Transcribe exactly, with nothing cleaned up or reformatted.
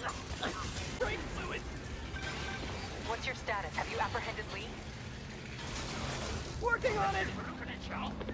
Brain fluid! What's your status? Have you apprehended Lee? Working on it!